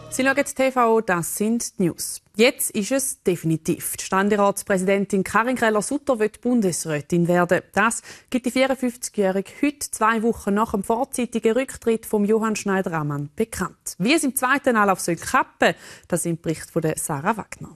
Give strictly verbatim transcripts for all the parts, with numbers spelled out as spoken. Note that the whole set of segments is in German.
Sie schauen T V, das sind die News. Jetzt ist es definitiv. Die Ständeratspräsidentin Karin Keller-Sutter wird Bundesrätin werden. Das gibt die vierundfünfzigjährige heute zwei Wochen nach dem vorzeitigen Rücktritt von Johann Schneider-Ammann bekannt. Wie es im zweiten Anlauf soll klappen, das ist im Bericht von Sarah Wagner.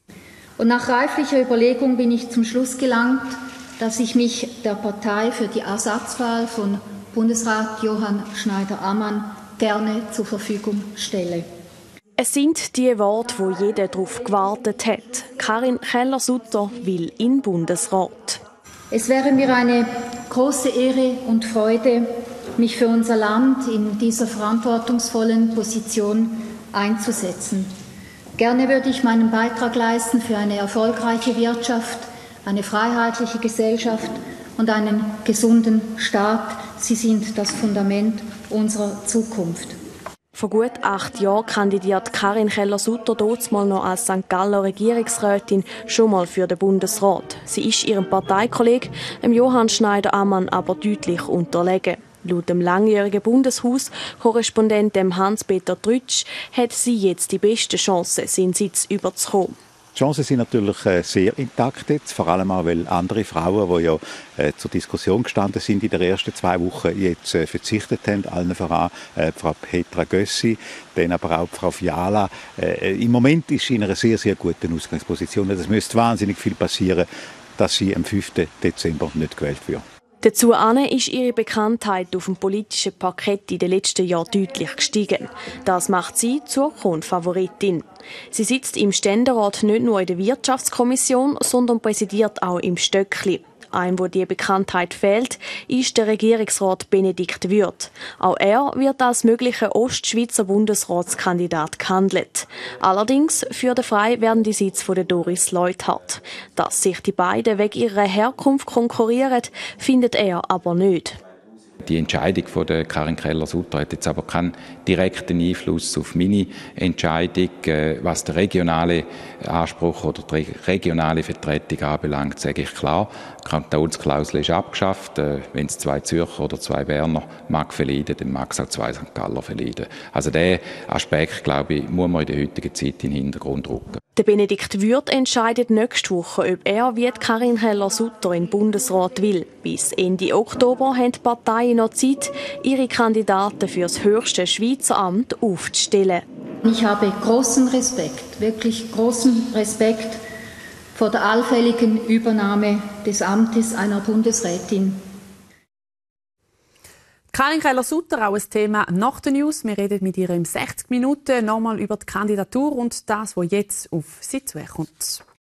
Und nach reiflicher Überlegung bin ich zum Schluss gelangt, dass ich mich der Partei für die Ersatzwahl von Bundesrat Johann Schneider-Ammann gerne zur Verfügung stelle. Es sind die Worte, wo jeder darauf gewartet hat. Karin Keller-Sutter will in den Bundesrat. Es wäre mir eine große Ehre und Freude, mich für unser Land in dieser verantwortungsvollen Position einzusetzen. Gerne würde ich meinen Beitrag leisten für eine erfolgreiche Wirtschaft, eine freiheitliche Gesellschaft und einen gesunden Staat. Sie sind das Fundament unserer Zukunft. Vor gut acht Jahren kandidiert Karin Keller-Sutter damals noch als Sankt Galler Regierungsrätin schon mal für den Bundesrat. Sie ist ihrem Parteikollegen Johann Schneider-Ammann aber deutlich unterlegen. Laut dem langjährigen Bundeshaus-Korrespondent Hans-Peter Trütsch hat sie jetzt die beste Chance, seinen Sitz überzukommen. Die Chancen sind natürlich äh, sehr intakt jetzt, vor allem auch, weil andere Frauen, die ja äh, zur Diskussion gestanden sind in den ersten zwei Wochen, jetzt äh, verzichtet haben, allen voran äh, Frau Petra Gössi, dann aber auch Frau Fiala. Äh, Im Moment ist sie in einer sehr, sehr guten Ausgangsposition. Es müsste wahnsinnig viel passieren, dass sie am fünften Dezember nicht gewählt wird. Dazu ist ihre Bekanntheit auf dem politischen Parkett in den letzten Jahren deutlich gestiegen. Das macht sie zur Kronfavoritin. Sie sitzt im Ständerat nicht nur in der Wirtschaftskommission, sondern präsidiert auch im Stöckli. Ein, wo die Bekanntheit fehlt, ist der Regierungsrat Benedikt Würth. Auch er wird als möglicher Ostschweizer Bundesratskandidat gehandelt. Allerdings für den Frei werden die Sitze von der Doris Leuthard. Dass sich die beiden wegen ihrer Herkunft konkurrieren, findet er aber nicht. Die Entscheidung von der Karin Keller-Sutter hat jetzt aber keinen direkten Einfluss auf meine Entscheidung. Was den regionalen Anspruch oder die regionale Vertretung anbelangt, sage ich klar, die Kantonsklausel ist abgeschafft. Wenn es zwei Zürcher oder zwei Berner mag verleiden, dann mag es auch zwei Sankt Galler verleiden. Also diesen Aspekt, glaube ich, muss man in der heutigen Zeit in den Hintergrund rücken. Der Benedikt Würth entscheidet nächste Woche, ob er wie Karin Keller-Sutter in den Bundesrat will. Bis Ende Oktober haben die Parteien noch Zeit, ihre Kandidaten für das höchste Schweizer Amt aufzustellen. Ich habe großen Respekt, wirklich großen Respekt vor der allfälligen Übernahme des Amtes einer Bundesrätin. Karin Keller-Sutter, auch ein Thema nach den News. Wir reden mit ihr in sechzig Minuten nochmal über die Kandidatur und das, was jetzt auf sie zukommt.